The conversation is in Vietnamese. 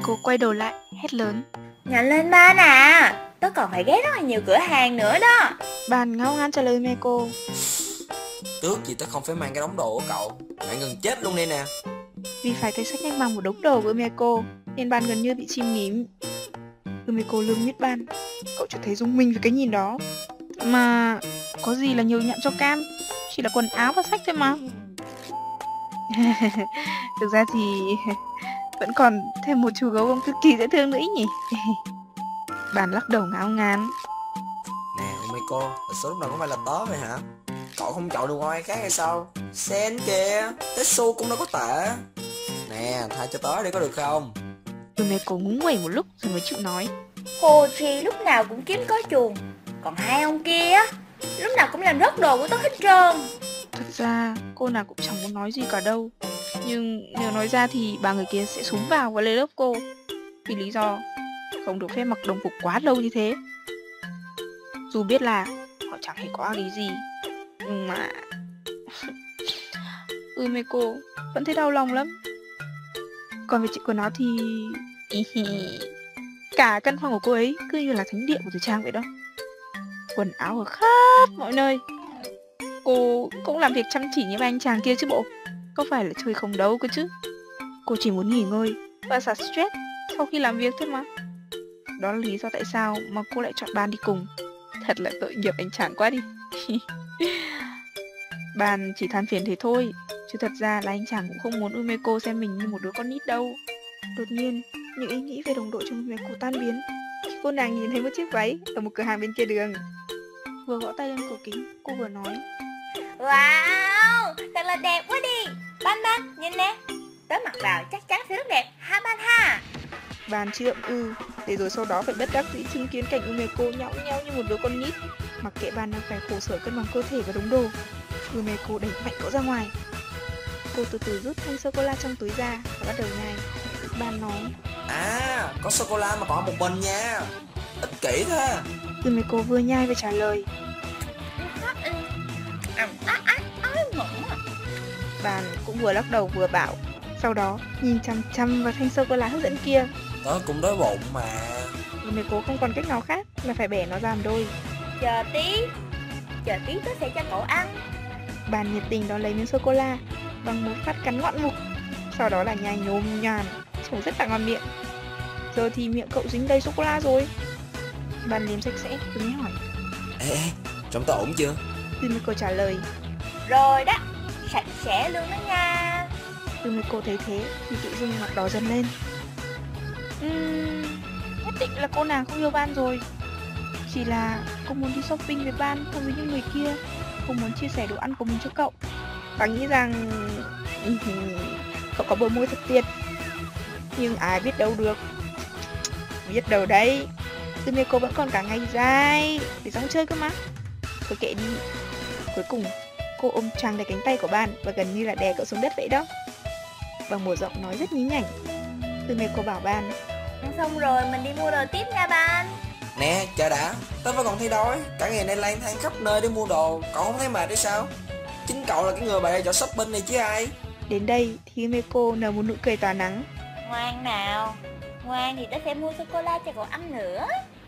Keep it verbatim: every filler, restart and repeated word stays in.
Umeko quay đầu lại, hét lớn. Nhanh lên Ban à, tớ còn phải ghé rất là nhiều cửa hàng nữa đó. Ban ngao ngán trả lời Umeko. Ước gì tớ không phải mang cái đống đồ của cậu, bạn gần chết luôn đây nè. Vì phải tay sách nhanh mang một đống đồ của Umeko nên Ban gần như bị chìm nghỉm. Umeko lườm nguyết Ban. Cậu chưa thấy rung mình với cái nhìn đó. Mà có gì là nhiều nhặn cho cam, chỉ là quần áo và sách thôi mà. Thực ra thì vẫn còn thêm một chú gấu bông cực kỳ dễ thương nữa ý nhỉ. Ban lắc đầu ngáo ngán. Nè Umeko, thật số lúc nào cũng phải là tớ vậy hả? Cậu không chọn được ngoài khác hay sao? Sen kìa, Tetsu cũng đâu có tệ. Nè, tha cho tớ đi có được không? Umeko ngúng nguẩy một lúc rồi mới chịu nói. Hochi lúc nào cũng kiếm có chuồng, còn hai ông kia á, lúc nào cũng làm rớt đồ của tớ hết trơn. Thật ra cô nàng cũng chẳng muốn nói gì cả đâu. Nhưng nếu nói ra thì ba người kia sẽ súng vào và lấy lớp cô. Vì lý do không được phép mặc đồng phục quá lâu như thế. Dù biết là họ chẳng hề có ác ý gì, nhưng mà Umeko vẫn thấy đau lòng lắm. Còn về chuyện quần áo thì cả căn phòng của cô ấy cứ như là thánh địa của thời trang vậy đó. Quần áo ở khắp mọi nơi. Cô cũng làm việc chăm chỉ như ba anh chàng kia chứ bộ. Có phải là chơi không đâu cơ chứ. Cô chỉ muốn nghỉ ngơi và xả stress sau khi làm việc thôi mà. Đó là lý do tại sao mà cô lại chọn Ban đi cùng. Thật là tội nghiệp anh chàng quá đi. Ban chỉ than phiền thế thôi, chứ thật ra là anh chàng cũng không muốn Umeko xem mình như một đứa con nít đâu. Đột nhiên, những ý nghĩ về đồng đội trong Umeko tan biến khi cô nàng nhìn thấy một chiếc váy ở một cửa hàng bên kia đường. Vừa gõ tay lên cửa kính, cô vừa nói. Wow, thật là đẹp quá đi. Ban Ban, nhìn nè, tớ mặc vào chắc chắn sẽ rất đẹp ha Ban ha. Ban chậm ư, để rồi sau đó phải bất đắc dĩ chứng kiến cảnh Umeko nhõng nhẽo như một đứa con nít. Mặc kệ Ban đang phải khổ sở cân bằng cơ thể và đống đồ, Umeko đẩy mạnh cậu ra ngoài. Cô từ từ rút thanh sô-cô-la trong túi ra và bắt đầu nhai. Ban nói. À, có sô-cô-la mà còn một mình nha. Ích kỷ thế. Umeko vừa nhai vừa trả lời. Ban cũng vừa lắc đầu vừa bảo. Sau đó nhìn chăm chăm vào thanh sô-cô-la hấp dẫn kia. Tớ cũng đói bụng mà. Umeko không còn cách nào khác là phải bẻ nó ra làm đôi. Chờ tí, chờ tí tớ sẽ cho cậu ăn. Ban nhiệt tình đón lấy miếng sô-cô-la bằng một phát cắn ngoạn mục. Sau đó là nhai nhồm nhàn, trông rất là ngon miệng. Giờ thì miệng cậu dính đầy sô-cô-la rồi. Ban liếm sạch sẽ rồi mới hỏi. Ê, ê, trông tớ ổn chưa? Umeko trả lời. Rồi đó, sạch sẽ luôn đó nha. Umeko thấy thế thì tự dưng mặt đỏ dần lên. uhm, Nhất định là cô nàng không yêu Ban rồi. Chỉ là cô muốn đi shopping với Ban không với những người kia. Không muốn chia sẻ đồ ăn của mình cho cậu. Và nghĩ rằng cậu có bờ môi thật tuyệt. Nhưng ai biết đâu được. Biết đâu đấy, Umeko vẫn còn cả ngày dài để rong chơi cơ mà. Thôi kệ đi. Cuối cùng cô ôm choàng lấy cánh tay của Ban và gần như là đè cậu xuống đất vậy đó. Bằng một giọng nói rất nhí nhảnh, Umeko bảo Ban. Xong rồi mình đi mua đồ tiếp nha Ban. Nè, chờ đã, tớ vẫn còn thấy đói. Cả ngày nay lang thang khắp nơi để mua đồ, cậu không thấy mệt hay sao? Chính cậu là cái người bày ra chỗ shopping này chứ ai. Đến đây thì Umeko nở một nụ cười tỏa nắng. Ngoan nào, ngoan thì tớ sẽ mua sô-cô-la cho cậu ăn nữa.